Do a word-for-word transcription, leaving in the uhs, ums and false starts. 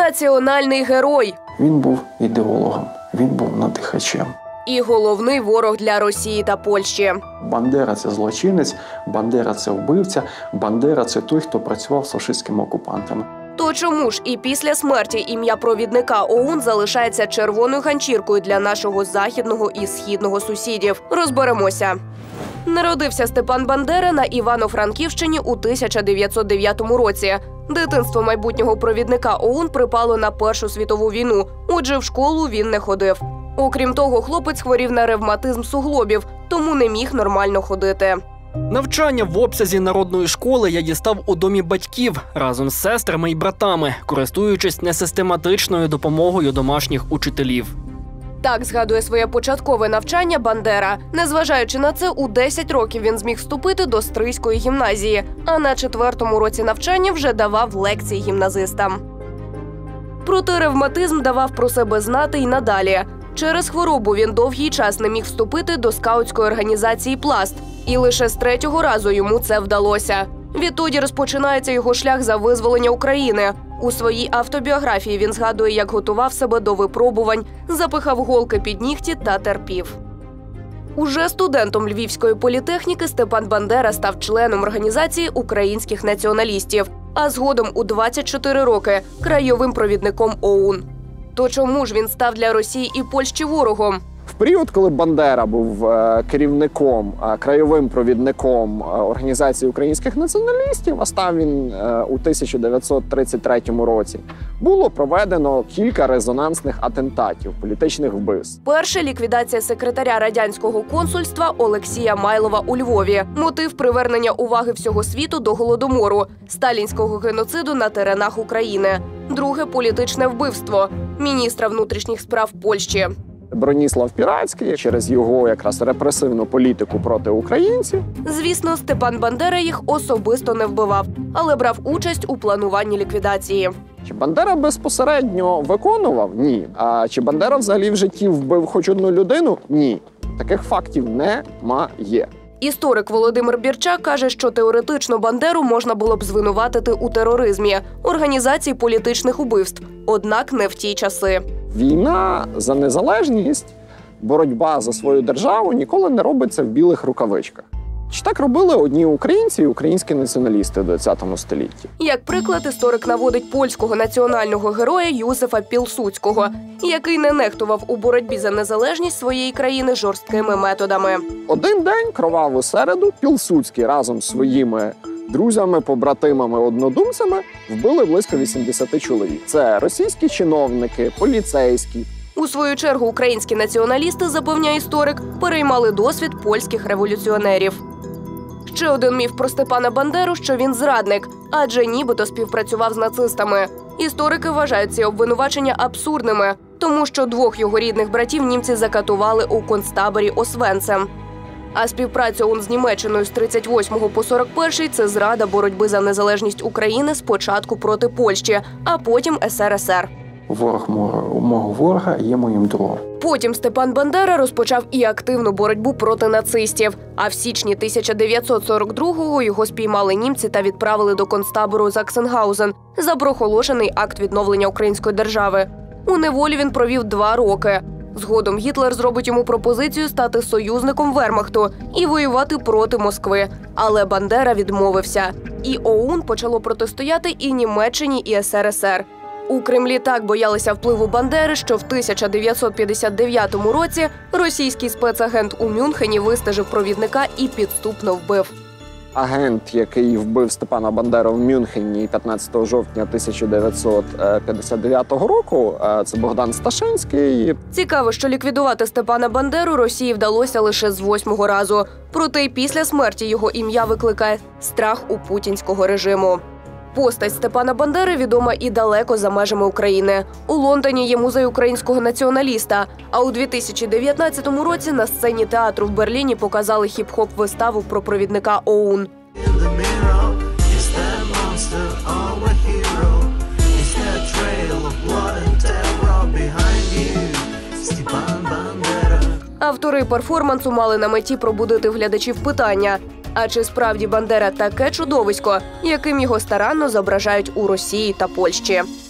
Національний герой. Він був ідеологом, він був надихачем. І головний ворог для Росії та Польщі. Бандера – це злочинець, Бандера – це вбивця, Бандера – це той, хто працював з фашистськими окупантами. То чому ж і після смерті ім'я провідника ОУН залишається червоною ганчіркою для нашого західного і східного сусідів? Розберемося. Народився Степан Бандера на Івано-Франківщині у тисяча дев'ятсот дев'ятому році. Дитинство майбутнього провідника ОУН припало на Першу світову війну, отже, в школу він не ходив. Окрім того, хлопець хворів на ревматизм суглобів, тому не міг нормально ходити. Навчання в обсязі народної школи я дістав у домі батьків разом з сестрами і братами, користуючись несистематичною допомогою домашніх учителів. Так згадує своє початкове навчання Бандера. Незважаючи на це, у десять років він зміг вступити до Стрийської гімназії, а на четвертому році навчання вже давав лекції гімназистам. Проте ревматизм давав про себе знати й надалі. Через хворобу він довгий час не міг вступити до скаутської організації «Пласт». І лише з третього разу йому це вдалося. Відтоді розпочинається його шлях за визволення України. У своїй автобіографії він згадує, як готував себе до випробувань, запихав голки під нігті та терпів. Уже студентом Львівської політехніки Степан Бандера став членом організації українських націоналістів, а згодом у двадцять чотири роки – краєвим провідником ОУН. То чому ж він став для Росії і Польщі ворогом? В період, коли Бандера був керівником, краєвим провідником Організації українських націоналістів, а став він у тисяча дев'ятсот тридцять третьому році, було проведено кілька резонансних атентатів, політичних вбивств. Перше – ліквідація секретаря радянського консульства Олексія Майлова у Львові. Мотив – привернення уваги всього світу до Голодомору, сталінського геноциду на теренах України. Друге – політичне вбивство міністра внутрішніх справ Польщі. Броніслав Піратський через його якраз репресивну політику проти українців. Звісно, Степан Бандера їх особисто не вбивав, але брав участь у плануванні ліквідації. Чи Бандера безпосередньо виконував? Ні. А чи Бандера взагалі в житті вбив хоч одну людину? Ні. Таких фактів немає. Історик Володимир Бірчак каже, що теоретично Бандеру можна було б звинуватити у тероризмі, організації політичних убивств, однак не в ті часи. Війна за незалежність, боротьба за свою державу ніколи не робиться в білих рукавичках. Чи так робили одні українці і українські націоналісти в двадцятому столітті? Як приклад, історик наводить польського національного героя Юзефа Пілсудського, який не нехтував у боротьбі за незалежність своєї країни жорсткими методами. Один день, кроваву середу, Пілсудський разом з своїми друзями, побратимами, однодумцями вбили близько вісімдесят чоловік. Це російські чиновники, поліцейські. У свою чергу українські націоналісти, запевняє історик, переймали досвід польських революціонерів. Ще один міф про Степана Бандеру, що він зрадник, адже нібито співпрацював з нацистами. Історики вважають ці обвинувачення абсурдними, тому що двох його рідних братів німці закатували у концтаборі Освенцем. А співпраця ОУН з Німеччиною з тридцять восьмого по сорок перший – це зрада боротьби за незалежність України спочатку проти Польщі, а потім ес ер ес ер. Ворог мого, мого ворога є моїм другом. Потім Степан Бандера розпочав і активну боротьбу проти нацистів. А в січні тисяча дев'ятсот сорок другого його спіймали німці та відправили до концтабору Заксенгаузен за проголошений акт відновлення української держави. У неволі він провів два роки. Згодом Гітлер зробить йому пропозицію стати союзником Вермахту і воювати проти Москви. Але Бандера відмовився. І ОУН почало протистояти і Німеччині, і ес ер ес ер. У Кремлі так боялися впливу Бандери, що в тисяча дев'ятсот п'ятдесят дев'ятому році російський спецагент у Мюнхені вистежив провідника і підступно вбив. Агент, який вбив Степана Бандеру в Мюнхені п'ятнадцятого жовтня тисяча дев'ятсот п'ятдесят дев'ятого року, це Богдан Сташинський. Цікаво, що ліквідувати Степана Бандеру Росії вдалося лише з восьмого разу. Проте й після смерті його ім'я викликає страх у путінського режиму. Постать Степана Бандери відома і далеко за межами України. У Лондоні є музей українського націоналіста, а у дві тисячі дев'ятнадцятому році на сцені театру в Берліні показали хіп-хоп-виставу про провідника ОУН. Автори перформансу мали на меті пробудити в глядачів питання: а чи справді Бандера таке чудовисько, яким його старанно зображають у Росії та Польщі?